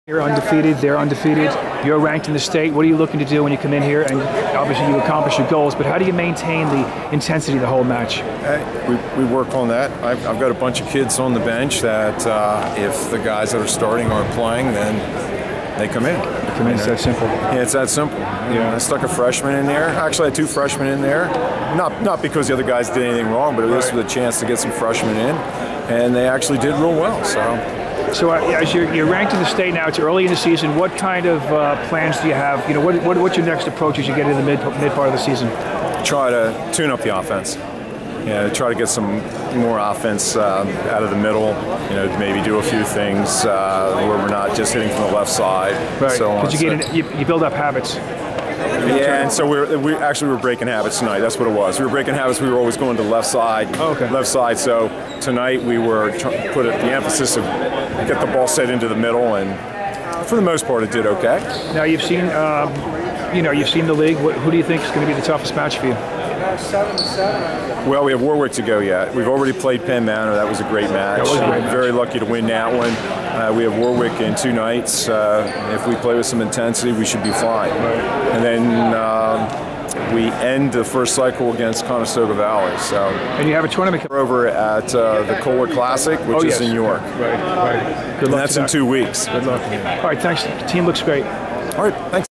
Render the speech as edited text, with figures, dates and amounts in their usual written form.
You're undefeated, they're undefeated, you're ranked in the state. What are you looking to do when you come in here? And obviously you accomplish your goals, but how do you maintain the intensity of the whole match? We work on that. I've got a bunch of kids on the bench that if the guys that are starting aren't playing, then they come in. It's that simple. Yeah, it's that simple. I stuck a freshman in there. Actually, I had two freshmen in there. Not because the other guys did anything wrong, but this was a chance to get some freshmen in, and they actually did real well. So as you're ranked in the state now, it's early in the season. What kind of plans do you have? You know, what's your next approach as you get into the mid part of the season? Try to tune up the offense. Try to get some more offense out of the middle. Maybe do a few things where we're not just hitting from the left side. Right. So Because you build up habits. Yeah, and so we were breaking habits tonight. That's what it was. We were breaking habits. We were always going to the left side. Oh, okay. Left side. So tonight we were put the emphasis of get the ball set into the middle, and for the most part it did okay. Now you've seen, you've seen the league. Who do you think is going to be the toughest match for you? 7-7. Well, we have Warwick to go yet. We've already played Penn Manor. That was a great match. Very lucky to win that one. We have Warwick in 2 nights. If we play with some intensity, we should be fine. And then we end the first cycle against Conestoga Valley. And you have a tournament over at the Kohler Classic, which is in York. Right. Good luck. And that's in 2 weeks. Good luck. All right, thanks. The team looks great. All right, thanks.